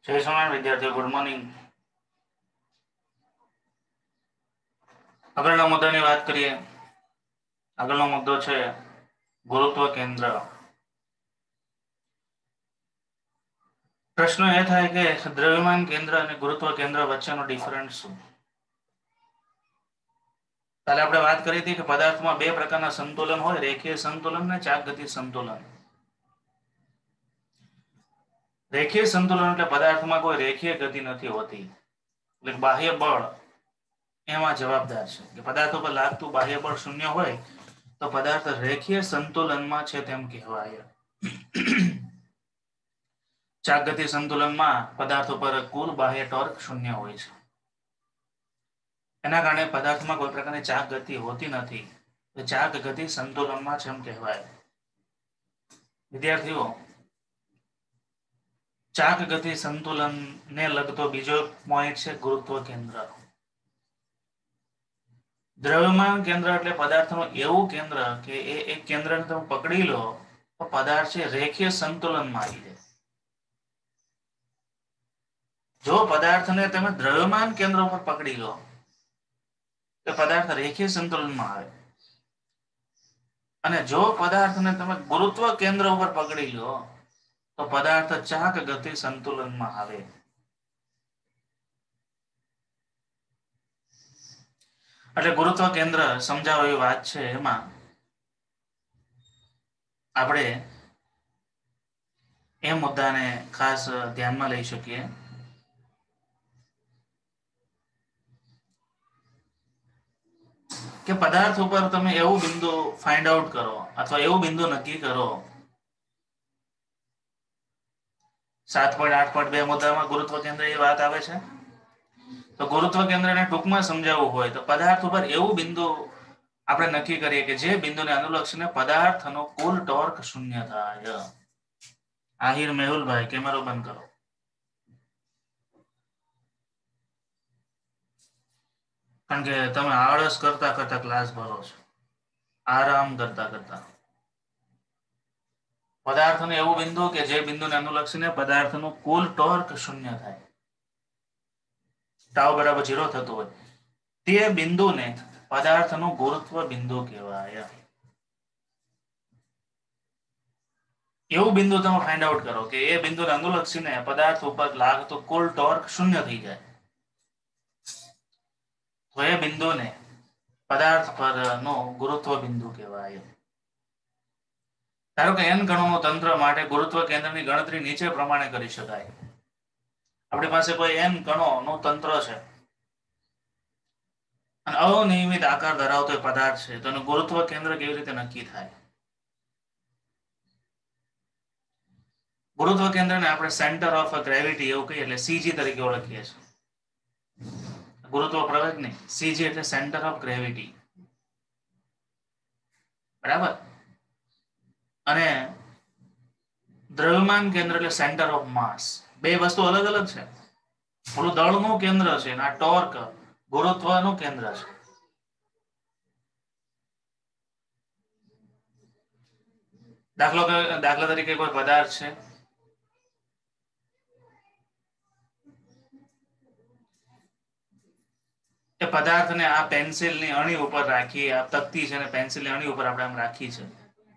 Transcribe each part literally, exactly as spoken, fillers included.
जय सोनार विद्यार्थी good morning. આગળના મુદ્દાની વાત કરીએ। આગળનો મુદ્દો છે ગુરુત્વ કેન્દ્ર। પ્રશ્ન એ થાય કે દ્રવ્યમાન કેન્દ્ર અને ગુરુત્વ કેન્દ્ર વચ્ચેનો ડિફરન્સ શું? કાલે આપણે વાત કરી હતી કે પદાર્થમાં બે પ્રકારના સંતુલન હોય, રેખીય સંતુલન અને ચાકગતિ સંતુલન। રેખીય સંતુલન એટલે પદાર્થમાં કોઈ રેખીય ગતિ નથી હોતી, એટલે બાહ્ય બળ એમાં જવાબદાર છે કે પદાર્થ ઉપર લાગતું બાહ્ય બળ શૂન્ય હોય તો પદાર્થ રેખીય સંતુલનમાં છે તેમ કહેવાય। ચાકગતિ સંતુલનમાં પદાર્થ ઉપર કુલ બાહ્ય ટોર્ક શૂન્ય હોય છે, એના કારણે પદાર્થમાં કોઈ પ્રકારની ચાક ગતિ હોતી નથી, તો ચાક ગતિ સંતુલનમાં છે એમ કહેવાય। વિદ્યાર્થીઓ, ચાક ગતિ સંતુલન ને લગતો બીજો પોઈન્ટ છે ગુરુત્વ કેન્દ્ર। દ્રવ્યમાન કેન્દ્ર એટલે પદાર્થનું એવું કેન્દ્ર કે એ એક કેન્દ્રને તમે પકડી લો તો પદાર્થ છે રેખીય સંતુલનમાં આવી જાય। જો પદાર્થને તમે દ્રવ્યમાન કેન્દ્ર પર પકડી લો તો પદાર્થ રેખીય સંતુલનમાં આવે, અને જો પદાર્થને તમે ગુરુત્વ કેન્દ્ર ઉપર પકડી લો તો પદાર્થ ચાક ગતિ સંતુલનમાં આવે। એટલે ગુરુત્વ કેન્દ્ર સમજાવો એવી વાત છે, એમાં આપણે એ મુદ્દાને ખાસ ધ્યાનમાં લઈ શકીએ કે પદાર્થ ઉપર તમે એવું બિંદુ ફાઇન્ડ આઉટ કરો અથવા એવું બિંદુ નક્કી કરો। સાત પોઈન્ટ આઠ પોઈન્ટ બે મુદ્દામાં ગુરુત્વ કેન્દ્ર એ વાત આવે છે। તો ગુરુત્વ કેન્દ્રને ટૂંકમાં સમજાવવું હોય તો પદાર્થ ઉપર એવું બિંદુ આપણે નક્કી કરીએ કે જે બિંદુને અનુલક્ષીને પદાર્થનો કુલ ટોર્ક શૂન્ય થાય। આહિર મેહુલભાઈ કેમેરો બંધ કરો। કારણ કે તમે આળસ કરતા કરતા ક્લાસ ભરો છો, આરામ કરતા કરતા। પદાર્થનું એવું બિંદુ કે જે બિંદુને અનુલક્ષીને પદાર્થનું કુલ ટોર્ક શૂન્ય થાય, ટાઉ બરાબર ઝીરો થતું હોય, તે બિંદુને પદાર્થનું ગુરુત્વ બિંદુ કહેવાય। એવું બિંદુ તમે ફાઇન્ડ આઉટ કરો કે એ બિંદુને અનુલક્ષીને પદાર્થ ઉપર લાગતું કુલ ટોર્ક શૂન્ય થઈ જાય, તો એ બિંદુને પદાર્થ પરનો ગુરુત્વ બિંદુ કહેવાય। ધારો કે એન કણોનું તંત્ર માટે ગુરુત્વ કેન્દ્રની ગણતરી નીચે પ્રમાણે કરી શકાય। આપણી પાસે કોઈ એન કણોનું તંત્ર છે અને અનિયમિત આકાર ધરાવતો પદાર્થ છે, તો એનું ગુરુત્વ કેન્દ્ર કેવી રીતે નક્કી થાય? ગુરુત્વ કેન્દ્રને આપણે સેન્ટર ઓફ ગ્રેવિટી એવું કહીએ, એટલે સીજી તરીકે ઓળખીએ છીએ। ગુરુત્વ પ્રવેગ નહીં, સીજી એટલે સેન્ટર ઓફ ગ્રેવિટી, બરાબર। અને દ્રવ્યમાન કેન્દ્ર એટલે સેન્ટર ઓફ માસ, બે વસ્તુ અલગ અલગ છે। થોડું દળનું કેન્દ્ર છે અને આ ટોર્ક ગુરુત્વનું કેન્દ્ર છે। દાખલો દાખલા તરીકે કોઈ પદાર્થ છે, એ પદાર્થને આ પેન્સિલની અણી ઉપર રાખી, આ તકતી છે ને પેન્સિલની અણી ઉપર આપણે આમ રાખી છે,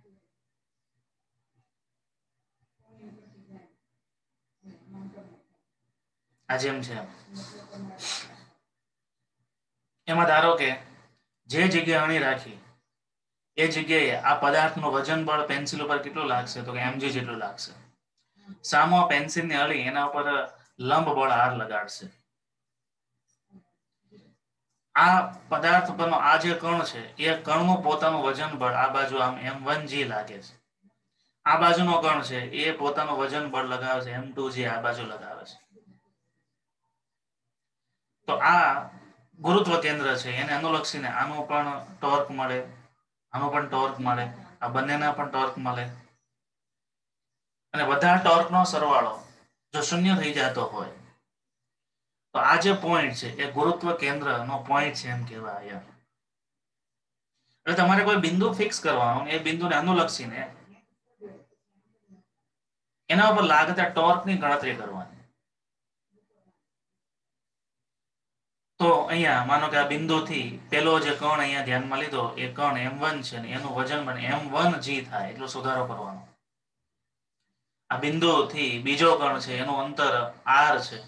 આ જેમ છે એમાં ધારો કે જે જગ્યાએ અણી રાખી એ જગ્યાએ આ પદાર્થનું વજન બળ પેન્સિલ ઉપર કેટલું લાગશે? તો કે એમજી જેટલું લાગશે। સામો પેન્સિલની અણી એના ઉપર લંબ બળ આર લગાડશે। આ પદાર્થ પરનો આ જે કણ છે એ કણનું પોતાનું વજન બળ આ બાજુ આમ એમ વન જી લાગે છે, આ બાજુનો કણ છે એ પોતાનું વજન બળ લગાવે છે એમ ટુ જી આ બાજુ લગાવે છે। તો આ ગુરુત્વ કેન્દ્ર છે, એને અનુલક્ષીને આનું પણ ટોર્ક મળે, આનું પણ ટોર્ક મળે, આ બંનેના પણ ટોર્ક મળે, અને બધા ટોર્કનો સરવાળો જો શૂન્ય થઈ જતો હોય તો આ જે પોઈન્ટ છે એ ગુરુત્વ કેન્દ્રનો પોઈન્ટ છે એમ કહેવાય। એટલે તમારે કોઈ બિંદુ ફિક્સ કરવાનું, એ બિંદુને અનુલક્ષીને એના ઉપર લાગતા ટોર્કની ગણતરી કરવાની। તો અહીંયા માનો કે આ બિંદુથી પેલો જે કણ અહીંયા ધ્યાનમાં લીધો એ કણ એમ વન છે ને એનું વજન બને એમ વન જી થાય એટલો સુધારો કરવાનો. આ બિંદુથી બીજો કણ છે એનું અંતર આર છે,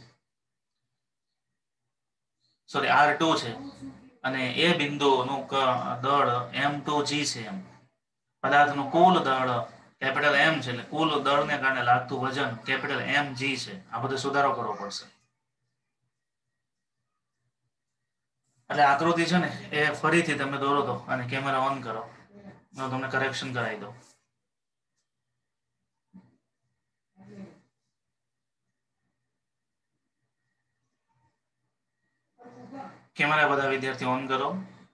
સોરી આર ટુ છે, અને એ બિંદુનું દળ એમ ટુ જી છે. એમ પદાર્થનું કુલ દળ કેપિટલ એમ છે એટલે કુલ દળને કારણે લાગતું વજન કેપિટલ એમ જી છે. આ બધો સુધારો કરવો પડશે. એટલે આકૃતિ છે ને એ ફરીથી તમે દોરો દો અને કેમેરા ઓન કરો, હું તમને કરેક્શન કરાવી દઉં. કેમેરા બધા વિદ્યાર્થી ઓન કરો.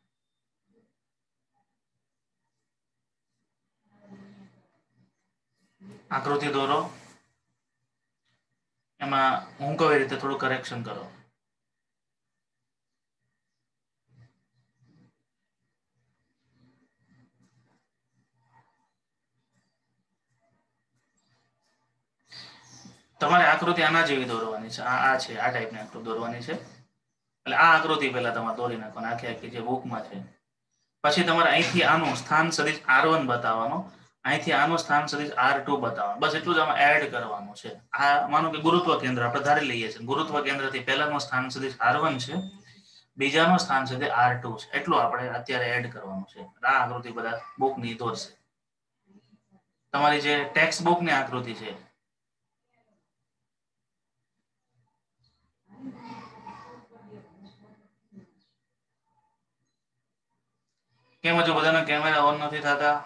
આકૃતિ દોરો, એમાં હું કહું એ રીતે થોડું કરેક્શન કરો. તમારે આકૃતિ આના જેવી દોરવાની છે. આ આ છે આ ટાઈપની આકૃતિ દોરવાની છે. એટલે આ આકૃતિ પહેલા તમારે દોરી નાખવાની આખી આખી જે બુકમાં છે. પછી તમારે અહીંથી આનું સ્થાન સદિશ આર વન બતાવવાનો, અહીંથી આનું સ્થાન સદિશ આર ટુ બતાવવાનું. બસ એટલું જ આમાં એડ કરવાનું છે. આ માનો કે ગુરુત્વ કેન્દ્ર આપણે ધારી લઈએ છીએ. ગુરુત્વ કેન્દ્રથી પહેલાનું સ્થાન સદિશ આર વન છે, બીજાનું સ્થાન સદિશ આર ટુ છે. એટલું આપણે અત્યારે એડ કરવાનું છે. આ આકૃતિ બધા બુકની દોરશે. તમારી જે ટેક્સ્ટ બુકની આકૃતિ છે કેમ હજુ બધાના કેમેરા ઓન નથી થતા?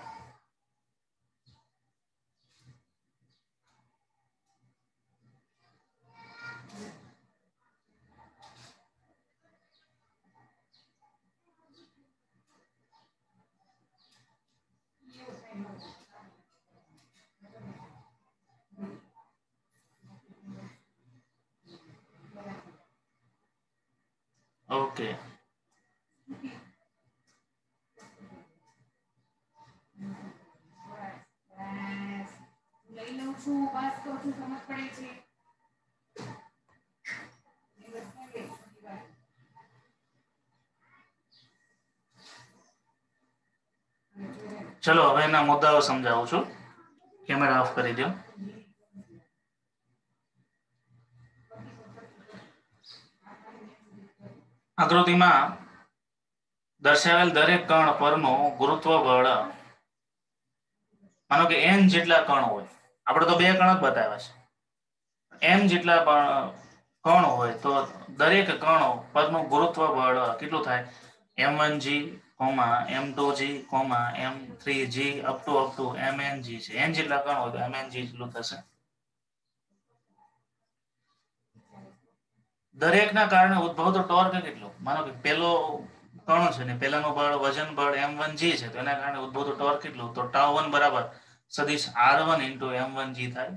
ઓકે, લઈ લઉં છું, વાત કરું છું, સમજ પડે છે. ચલો હવે એના મુદ્દાઓ સમજાવું છું. કેમેરા ઓફ કરી દો. આકૃતિમાં દર્શાવેલ દરેક કણ પરનું ગુરુત્વ બળ, માનો કે એન જેટલા કણ હોય, આપણે તો બે કણ જ બતાવ્યા છે. એન જેટલા કણ હોય તો દરેક કણ પરનું ગુરુત્વ બળ કેટલું થાય? M one g, M two g, M three g up to up to M N g છે. એન જેટલા કણ હોય તો એમ એન જી જેટલું થશે. દરેકના કારણે ઉદ્ભવતો ટોર્ક કેટલો? માનો કે પેલો કણ છે ને પેલાનું બળ વજન બળ એમ વન જી છે, તો એના કારણે ઉદ્ભવતો ટોર્ક કેટલું? તો ટાઉ વન બરાબર સદિશ R one into M one g થાય.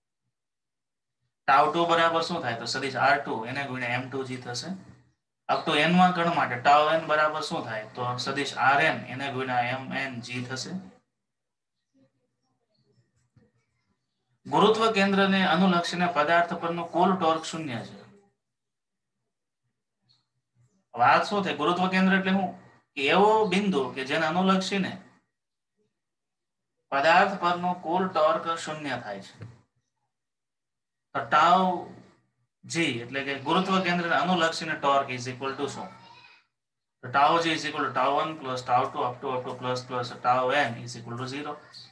ટાઉ ટુ બરાબર શું થાય? તો સદિશ આર ટુ એને ગુણ્યા એમ ટુ જી થશે. અપ ટુ એન માં કણ માટે ટાઉ એન બરાબર શું થાય? તો સદિશ આર એન એને ગુણ્યા એમ એન જી થશે. ગુરુત્વ કેન્દ્રને અનુલક્ષીને પદાર્થ પરનું કુલ ટોર્ક શૂન્ય છે. વાત શું થાય? ગુરુત્વ કેન્દ્ર એટલે શું? એવો બિંદુ કે જેને અનુલક્ષીને પદાર્થ પરનું કુલ ટોર્ક શૂન્ય થાય છે. તો ટાઉ જી એટલે કે ગુરુત્વ કેન્દ્રને અનુલક્ષીને ટોર્ક ઇઝ ઇક્વલ ટુ શું? તો tau g is equal to tau one plus tau two up to up to plus plus tau N is equal to zero.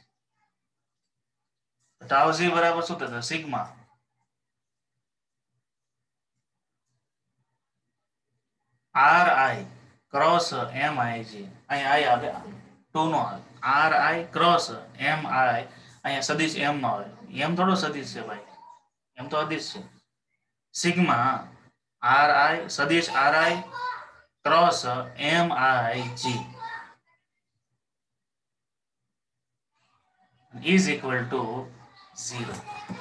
Tau g બરાબર શું થશે? Sigma R I cross M I g. અહીં I આવે two નો આવે. R I cross M આઈ, અહીંયા સદિશ એમ નો આવે. એમ થોડો સદિશ છે ભાઈ, એમ તો અદિશ છે. સિગ્મા આર આઈ સદિશ R I cross M I g is equal to zero.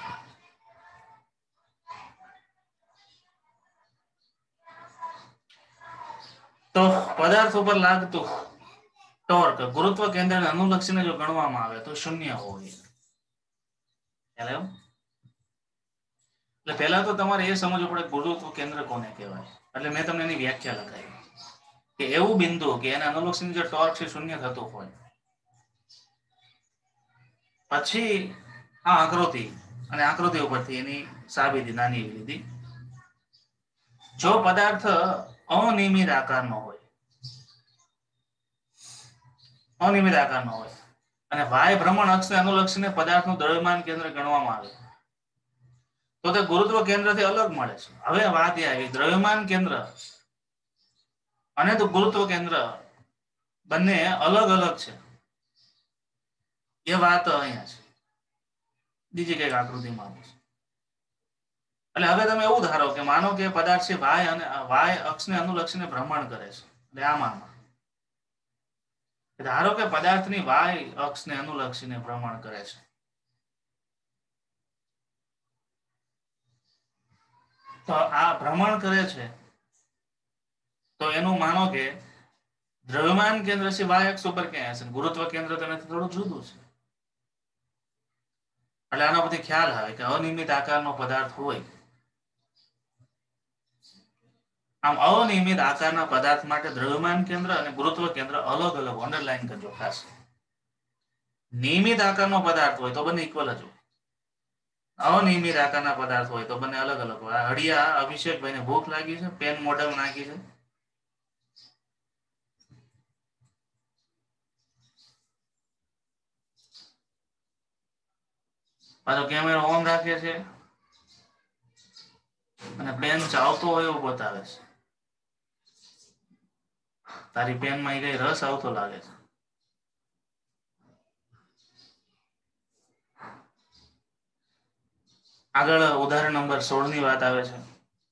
તો પદાર્થ ઉપર લાગતું ટોર્ક ગુરુત્વ કેન્દ્રને અનુલક્ષીને જો ગણવામાં આવે તો શૂન્ય હોય. એટલે પહેલા તો તમારે એ સમજવું પડે ગુરુત્વ કેન્દ્ર કોને કહેવાય. એટલે મેં તમને એની વ્યાખ્યા લખાવી કે એવું બિંદુ કે એના અનુલક્ષીનું જે ટોર્ક છે શૂન્ય થતું હોય, પછી આ આકૃતિ અને આકૃતિ ઉપરથી એની સાબિતી નાની એવી લીધી. જો પદાર્થ અનિયમિત આકારનો હોય, અનિયમિત આકારનો હોય અને વાય ભ્રમણ અક્ષને અનુલક્ષીને પદાર્થનું દ્રવ્યમાન કેન્દ્ર ગણવામાં આવે તો તે ગુરુત્વ કેન્દ્રથી અલગ મળે છે. હવે વાત એ આવી, દ્રવ્યમાન કેન્દ્ર અને તો ગુરુત્વ કેન્દ્ર બંને અલગ અલગ છે એ વાત અહીંયા છે, બીજી કઈક આકૃતિમાં છે. એટલે હવે તમે એવું ધારો કે માનો કે પદાર્થ છે વાય અને વાય અક્ષને અનુલક્ષીને ભ્રમણ કરે છે. એટલે આમાં ધારો કે પદાર્થની વાય અક્ષને અનુલક્ષીને ભ્રમણ કરે છે. તો આ ભ્રમણ કરે છે તો એનું માનો કે દ્રવ્યમાન કેન્દ્ર છે વાય અક્ષ ઉપર ક્યાં હશે, ગુરુત્વ કેન્દ્ર તેનાથી થોડું જુદું છે. એટલે આના પરથી ખ્યાલ આવે કે અનિયમિત આકારનો પદાર્થ હોય, આમ અનિયમિત આકારના પદાર્થ માટે દ્રવ્યમાન કેન્દ્ર અને ગુરુત્વ કેન્દ્ર અલગ અલગ, અંડરલાઈન કરજો ખાસ. નિયમિત આકારનો પદાર્થ હોય તો બંને ઇક્વલ જ હોય, અનિયમિત આકારના પદાર્થ હોય તો બંને અલગ અલગ હોય. હડિયા અભિષેકભાઈને ભૂખ લાગી છે, પેન મોઢામાં નાખી છે. પાછો કેમેરો ઓન રાખે છે અને પેન ચાવતો હોય એવું બતાવે છે. તારી પેનમાં કઈ રસ આવતો લાગે છે. આગળ ઉદાહરણ નંબર સોળ ની વાત આવે છે.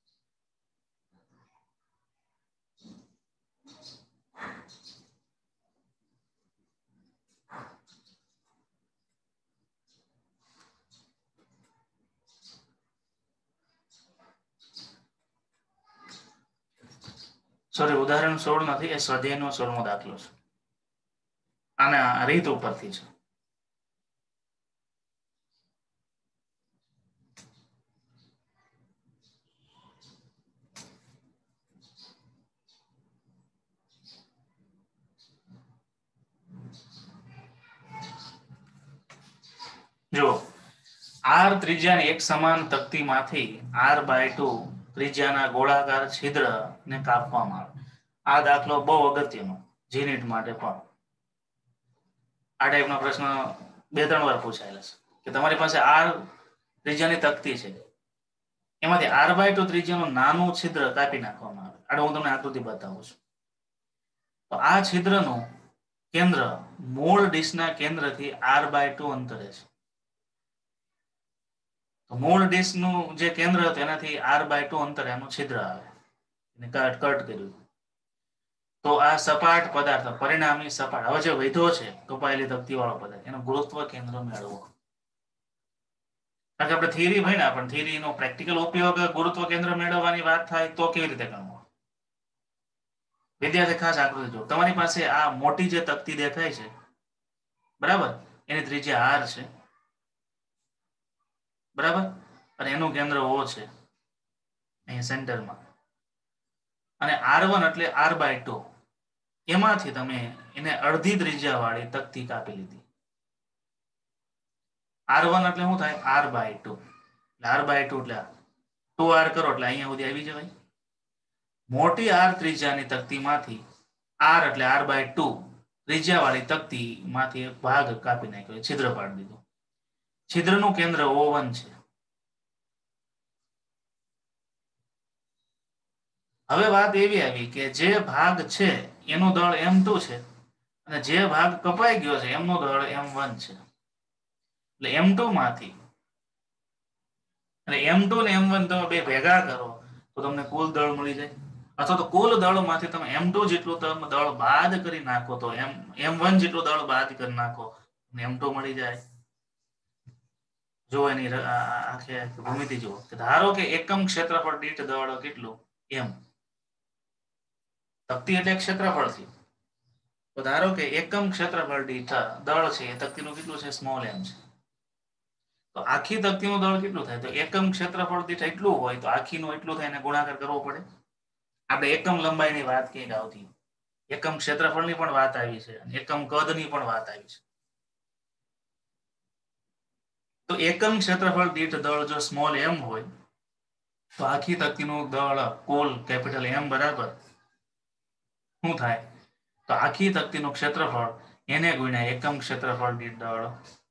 સોરી, ઉદાહરણ સોળ નથી, એ સ્વાધ્યાયનો સોળમો દાખલો છે. આના રીત ઉપરથી છે. જો આર ત્રિજ્યાની એક સમાન તકતીમાંથી આર બાય ટુ ત્રિજ્યાના ગોળાકાર છિદ્ર ને કાપવામાં આવે. આ દાખલો બહુ અગત્યનો, જીનીટ માટે પણ. આ ટાઈપનો પ્રશ્ન બે ત્રણ વાર પૂછાયેલા છે કે તમારી પાસે આર ત્રિજ્યાની તકતી છે, એમાંથી આર બાય ટુ ત્રિજ્યાનું નાનું છિદ્ર કાપી નાખવામાં આવે. આડો હું તમને આકૃતિ બતાવું છું. તો આ છિદ્રનું કેન્દ્ર મૂળ ડીશના કેન્દ્રથી આર બાય ટુ અંતરે છે. તો મૂળ ડીશનું જે કેન્દ્ર હતું એનાથી આર બાય ટુ અંતરે આનું છિદ્ર આવે, એને કટ કટ કર્યું. તો આ સપાટ પદાર્થ, પરિણામી સપાટ, હવે જે વધ્યો છે કપાયેલી તકતી વાળો પદાર્થ, એનો ગુરુત્વ કેન્દ્ર મેળવો. કારણ કે આપણે થિયરી હોય ને, પણ થિયરીનો પ્રેક્ટિકલ ઉપયોગ ગુરુત્વ કેન્દ્ર મેળવવાની વાત થાય તો કેવી રીતે ગણવો? વિદ્યાર્થી ખાસ આકૃતિ જો, તમારી પાસે આ મોટી જે તકતી દેખાય છે, બરાબર, એની ત્રિજ્યા આર છે, બરાબર, અને એનું કેન્દ્ર ઓ છે અહીં સેન્ટરમાં, અને આર વન એટલે આર બાય ટુ, એમાંથી તમે એને અડધી ત્રિજ્યા વાળી તકતી કાપી લીધી. આર વન એટલે શું થાય? R by two. R by two એટલે ટુ આર કરો એટલે અહીંયા સુધી આવી જવાય. મોટી આર ત્રિજ્યાની તકતીમાંથી આર એટલે આર બાય ટુ ત્રિજ્યા વાળી તકતીમાંથી એક ભાગ કાપી નાખ્યો, છિદ્ર પાડી દીધું. છિદ્રનું કેન્દ્ર ઓ વન છે. હવે વાત એવી આવી કે જે ભાગ છે એનું દળ એમ ટુ છે અને જે ભાગ કપાઈ ગયો છે એમનું દળ એમ વન છે. એટલે એમ ટુ માંથી અને એમ ટુ ને એમ વન તમે બે ભેગા કરો તો તમને કુલ દળ મળી જાય, અથવા તો કુલ દળમાંથી તમે એમ ટુ જેટલું તમે દળ બાદ કરી નાખો તો એમ એમ વન જેટલું દળ બાદ કરી નાખો એમ ટુ મળી જાય. જો એની આખે ભૂમિતિ જુઓ, ધારો કે એકમ ક્ષેત્રફળ દીઠ દળ કેટલું? એમ. તકતી એટલે ક્ષેત્રફળ છે. તો ધારો કે એકમ ક્ષેત્રફળ દીઠ દળ છે એ તકતીનું કેટલું છે? સ્મોલ એમ છે. તો આખી તકતીનું દળ કેટલું થાય? તો એકમ ક્ષેત્રફળ દીઠ એટલું હોય તો આખીનું એટલું થાય, એને ગુણાકાર કરવો પડે. આપણે એકમ લંબાઈની વાત ક્યાંક આવતી, એકમ ક્ષેત્રફળની પણ વાત આવી છે અને એકમ કદની પણ વાત આવી છે. તો એકમ ક્ષેત્રફળ દીઠ દળ જો સ્મોલ એમ હોય તો આખી તકતીનું દળ કુલ કેપિટલ એમ બરાબર શું થાય? તો આખી તકતીનું ક્ષેત્રફળ એને ગુણ્યા એકમ ક્ષેત્રફળ દીઠ દળ.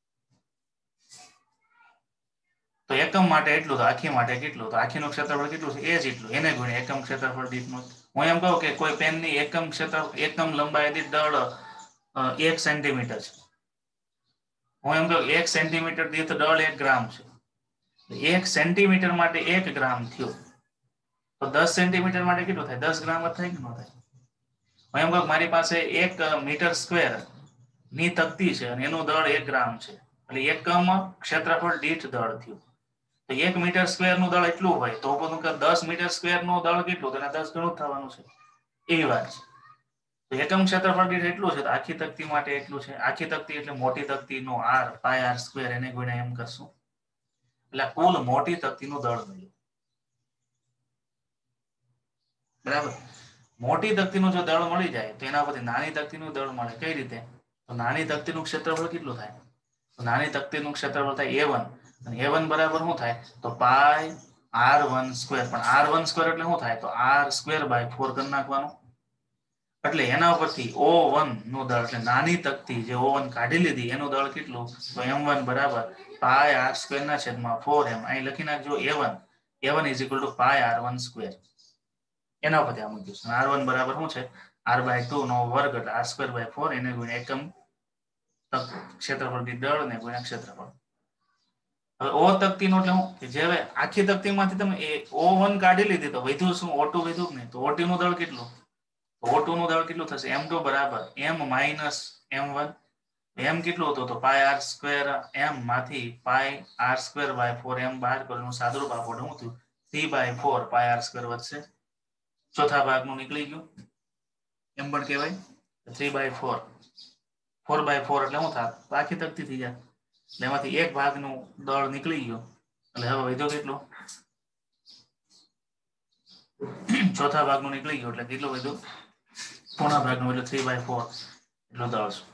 તો એકમ માટે એટલું તો આખી માટે કેટલું? તો આખીનું ક્ષેત્રફળ કેટલું છે? એ જ એટલું એને ગુણ્યા એકમ ક્ષેત્રફળ દીઠનું. હું એમ કહું કે કોઈ પેનની એકમ ક્ષેત્ર એકમ લંબાઈ દીઠ દળ એક સેન્ટીમીટર છે. હું એમ કહું એક સેન્ટીમીટર દીઠ દળ એક ગ્રામ છે. એક સેન્ટીમીટર માટે એક ગ્રામ થયું. તો દસ સેન્ટીમીટર માટે કેટલું થાય? દસ ગ્રામ જ થાય કે ન થાય? હું એમ કહું મારી પાસે એક મીટર સ્ક્વેર ની તકતી છે અને એનું દળ એક ગ્રામ છે, એટલે એકમ ક્ષેત્રફળ દીઠ દળ થયું. તો એક મીટર સ્ક્વેર નું દળ એટલું હોય તો દસ મીટર સ્ક્વેર નું દળ કેટલું? તો દસ ગણું થવાનું છે. એવી વાત છે. તો એકમ ક્ષેત્રફળ દીઠ એટલું છે તો આખી તકતી માટે એટલું છે. આખી તકતી એટલે મોટી તકતી નો આર પાય આર સ્ક્વેર એને ગુણ્યા એમ કરશું એટલે કુલ મોટી તકતીનું દળ મળ્યું. બરાબર. મોટી તકતીનું જો દળ મળી જાય તો એના પરથી નાની તકતીનું દળ મળે. કઈ રીતે? તો નાની તકતીનું ક્ષેત્રફળ કેટલું થાય? તો નાની તકતીનું ક્ષેત્રફળ થાય એ વન અને એ વન બરાબર શું થાય? તો પાય આર વન સ્ક્વેર. પણ આર વન સ્ક્વેર એટલે શું થાય? તો આર સ્ક્વેર બાય ફોર કરી નાખવાનું. એટલે એના પરથી ઓ વન નું દળ એટલે નાની તકતી જે ઓ વન કાઢી લીધી એનું દળ કેટલું? તો એમ વન બરાબર પાય આર સ્ક્વેર ના છેદમાં ફોર એમ. અહીં લખી નાખજો A one. A one is equal to pi R one square. એના પરથી આ મૂક્યું. આર વન બરાબર શું છે? આર બાય ટુ નો વર્ગ એટલે આર સ્ક્વેર બાય ફોર એને ગુણ્યા એકમ ક્ષેત્રફળ દીઠ દળ ને ગુણ્યા ક્ષેત્રફળ. હવે ઓ તકતી નો એટલે હું કે જે હવે આખી તકતીમાંથી તમે ઓ વન કાઢી લીધી તો વધ્યું શું? ઓ ટુ વધ્યું કે નહીં? તો ઓ ટુ નું દળ કેટલું? ઓ ટુ નું દળ કેટલું થશે? એમ ટુ બરાબર એમ માઇનસ એમ વન. એમ કેટલું હતું? તો પાય આર સ્ક્વેર એમ માંથી pi R square by four M બહાર કરવાનું સાદુરૂપ આપો શું થયું? Three by four pi R square વધશે. ચોથા ભાગનું નીકળી ગયું. એમ પણ કહેવાય three by four. Four by four એટલે શું થાય? આખી તકતી થઈ જાય. એટલે એમાંથી એક ભાગનું દળ નીકળી ગયું. એટલે હવે વધ્યો કેટલું? ચોથા ભાગનું નીકળી ગયું એટલે કેટલું વધ્યું? પોણા ભાગનું એટલે થ્રી બાય ફોર એટલું દળ છે.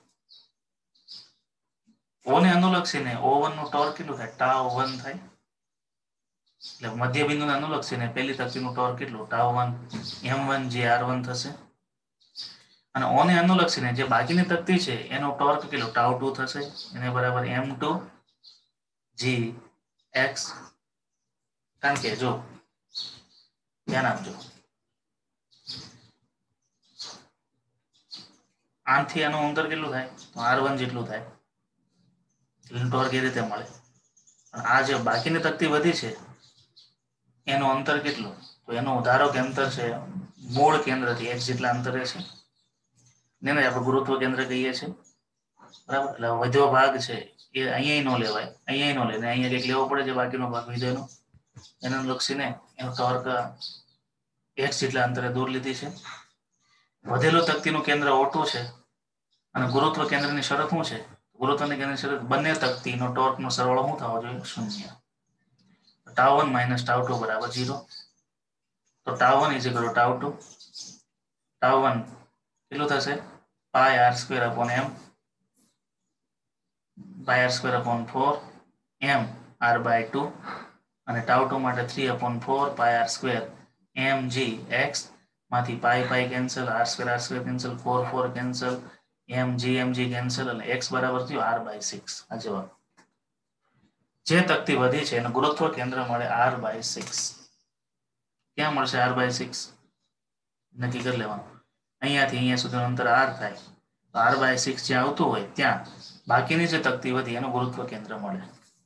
ઓને અનુલક્ષીને ઓ વન નું ટોર્ક કેટલું થાય? ટાઉ વન થાય. એટલે મધ્ય બિંદુને અનુલક્ષીને પહેલી તકતીનું ટોર્ક કેટલું? ટાઉ વન એમ વન જે આર વન થશે. અને ઓને અનુલક્ષીને જે બાકીની તકતી છે એનો ટોર્ક કેટલો? ટાઉ ટુ થશે. એને બરાબર એમ ટુ જી એક્સ. કારણ કે જો ધ્યાન આપજો આથી આનું અંતર કેટલું થાય? તો આર વન જેટલું થાય. ટોર્ક એ રીતે મળે. આ જે બાકીની તકતી વધી છે એનું અંતર કેટલું? તો એનું ધારો કે અંતર છે મૂળ કેન્દ્રથી એક જેટલા અંતરે છે. ને આપણે ગુરુત્વ કેન્દ્ર કહીએ છીએ. બરાબર. એટલે વધ્યો ભાગ છે એ અહીંયા નો લેવાય, અહીંયા નો લેવાય, અહીંયા કંઈક લેવો પડે છે બાકીનો ભાગ વધ્યોનો. એને લક્ષીને એનો ટોર્ક એક જેટલા અંતરે દૂર લીધી છે. વધેલું તકતીનું કેન્દ્ર ઓ ટુ છે અને ગુરુત્વ કેન્દ્રની શરત શું છે? ગુરુત્વની કેન્દ્રની શરત બંને તકતીનો ટોર્કનો સરવાળો શું થવો જોઈએ? શૂન્ય. Tau one minus tau two બરાબર ઝીરો. તો tau one is equal to tau two. Tau one કેટલું થશે? Pi R square upon M. Pi R square upon four M R by two અને ટાઉ ટુ માટે three upon four pi R square M G X. માંથી pi pi cancel, R square R square cancel, four four cancel, M G M G cancel અને X બરાબર થયું R by six. આ જવાબ. જે તકતી વધી છે એનું ગુરુત્વ કેન્દ્ર મળે આર બાય સિક્સ. ક્યાં મળશે આર બાય સિક્સ? નક્કી કરી લેવાનું. અહીંયાથી અહીંયા સુધી અંતર આર થાય. આર બાય સિક્સ જ્યાં આવતું હોય ત્યાં બાકીની જે તકતી વધી એનું ગુરુત્વ કેન્દ્ર મળે.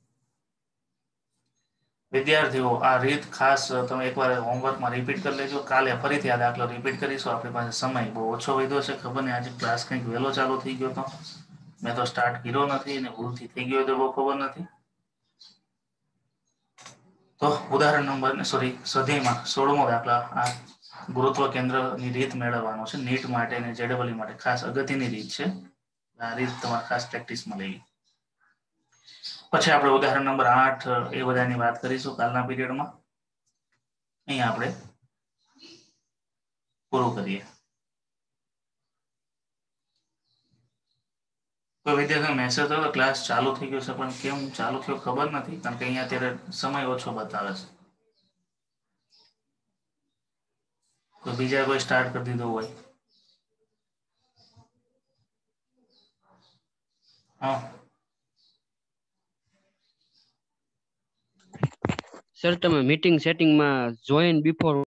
વિદ્યાર્થીઓ આ રીત ખાસ તમે એકવાર હોમવર્કમાં રિપીટ કરી લેજો. કાલે ફરીથી આ દાખલો રિપીટ કરીશું. આપણી પાસે સમય બહુ ઓછો વધ્યો છે. ખબર નહીં આજે ક્લાસ કંઈક વહેલો ચાલુ થઈ ગયો હતો. મેં તો સ્ટાર્ટ કર્યો નથી અને ભૂલથી થઈ ગયો તો બહુ ખબર નથી. તો ઉદાહરણ નંબર સોરી સ્વાધ્યાયમાં સોળમો દાખલા આ ગુરુત્વ કેન્દ્રની રીત મેળવવાનો છે. નીટ માટે અને જેડબલઈ માટે ખાસ અગત્યની રીત છે. આ રીત તમારે ખાસ પ્રેક્ટિસમાં લેવી. પછી આપણે ઉદાહરણ નંબર આઠ એ બધાની વાત કરીશું કાલના પીરિયડમાં. અહીંયા આપણે પૂરું કરીએ. કોઈ વિદ્યાર્થીનો મેસેજ થયો ક્લાસ ચાલુ થઈ ગયો છે, પણ કેમ ચાલુ થયો ખબર નથી, કારણ કે અહીંયા અત્યારે સમય ઓછો બતાવે છે. કોઈ બીજા કોઈ સ્ટાર્ટ કરી દીધો હોય. હા સર તમે મીટિંગ સેટિંગમાં જોઈન બિફોર